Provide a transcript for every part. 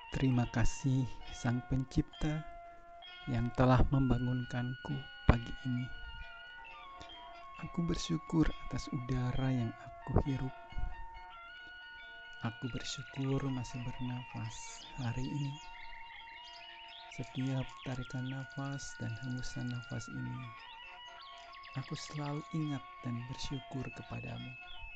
Terima kasih Sang Pencipta yang telah membangunkanku pagi ini. Aku bersyukur atas udara yang aku hirup. Aku bersyukur masih bernafas hari ini. Setiap tarikan nafas dan hembusan nafas ini, aku selalu ingat dan bersyukur kepadamu.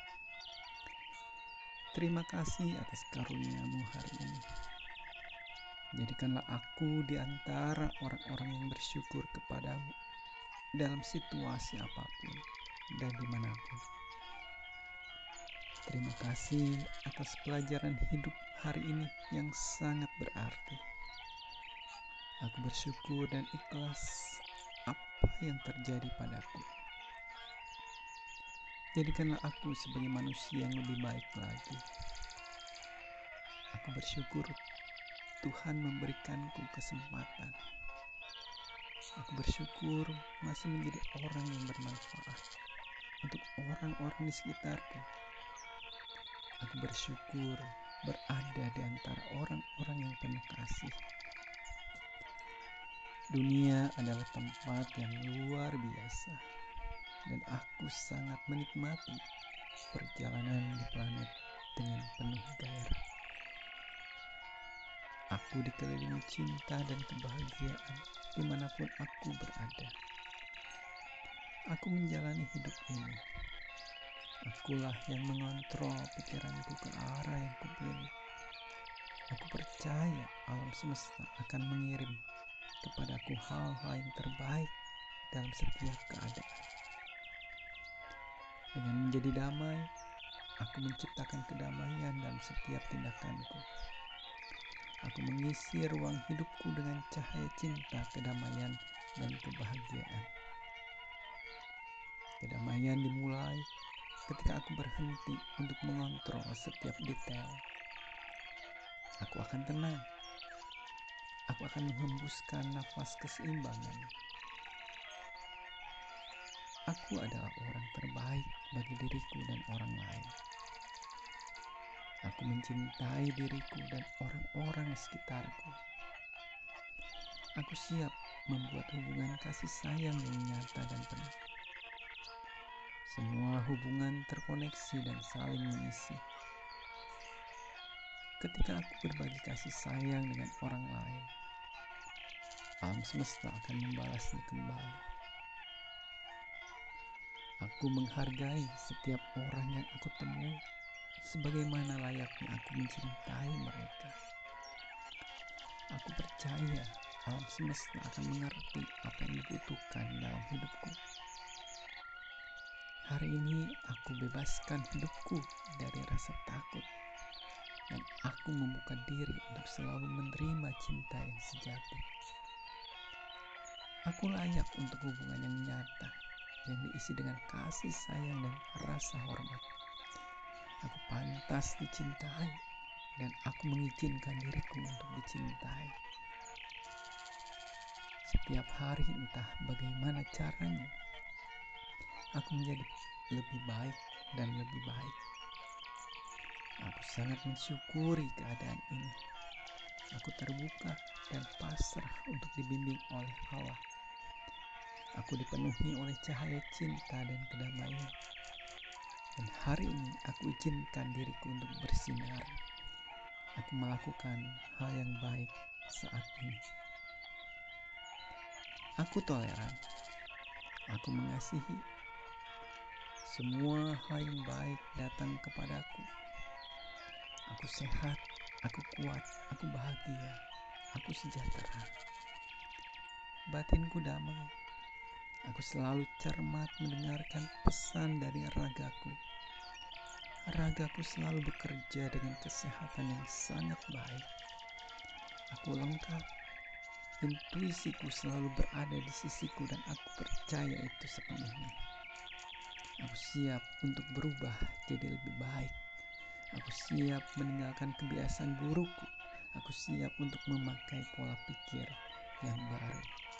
Terima kasih atas karunia-Mu hari ini. Jadikanlah aku di antara orang-orang yang bersyukur kepadamu dalam situasi apapun dan dimanapun. Terima kasih atas pelajaran hidup hari ini yang sangat berarti. Aku bersyukur dan ikhlas apa yang terjadi padaku. Jadikanlah aku sebagai manusia yang lebih baik lagi. Aku bersyukur Tuhan memberikanku kesempatan. Aku bersyukur masih menjadi orang yang bermanfaat untuk orang-orang di sekitarku. Aku bersyukur berada di antara orang-orang yang penuh kasih. Dunia adalah tempat yang luar biasa, dan aku sangat menikmati perjalanan di planet dengan penuh gairah. Aku dikelilingi cinta dan kebahagiaan dimanapun aku berada. Aku menjalani hidup ini. Akulah yang mengontrol pikiranku ke arah yang kupilih. Aku percaya alam semesta akan mengirim kepadaku hal-hal yang terbaik dalam setiap keadaan. Dengan menjadi damai, aku menciptakan kedamaian dalam setiap tindakanku. Aku mengisi ruang hidupku dengan cahaya cinta, kedamaian, dan kebahagiaan. Kedamaian dimulai ketika aku berhenti untuk mengontrol setiap detail. Aku akan tenang. Aku akan menghembuskan nafas keseimbangan. Aku adalah orang terbaik bagi diriku dan orang lain. Aku mencintai diriku dan orang-orang di sekitarku. Aku siap membuat hubungan kasih sayang yang nyata dan penuh. Semua hubungan terkoneksi dan saling mengisi. Ketika aku berbagi kasih sayang dengan orang lain, alam semesta akan membalasnya kembali. Aku menghargai setiap orang yang aku temui sebagaimana layaknya aku mencintai mereka. Aku percaya alam semesta akan mengerti apa yang dibutuhkan dalam hidupku. Hari ini aku bebaskan hidupku dari rasa takut, dan aku membuka diri untuk selalu menerima cinta yang sejati. Aku layak untuk hubungan yang nyata, yang diisi dengan kasih sayang dan rasa hormat. Aku pantas dicintai, dan aku mengizinkan diriku untuk dicintai. Setiap hari entah bagaimana caranya, aku menjadi lebih baik dan lebih baik. Aku sangat mensyukuri keadaan ini. Aku terbuka dan pasrah untuk dibimbing oleh Allah. Aku dipenuhi oleh cahaya cinta dan kedamaian. Dan hari ini aku izinkan diriku untuk bersinar. Aku melakukan hal yang baik saat ini. Aku toleran. Aku mengasihi. Semua hal yang baik datang kepadaku. Aku sehat, aku kuat, aku bahagia, aku sejahtera. Batinku damai. Aku selalu cermat mendengarkan pesan dari ragaku. Ragaku selalu bekerja dengan kesehatan yang sangat baik. Aku lengkap. Intuisiku selalu berada di sisiku dan aku percaya itu sepenuhnya. Aku siap untuk berubah jadi lebih baik. Aku siap meninggalkan kebiasaan burukku. Aku siap untuk memakai pola pikir yang baru.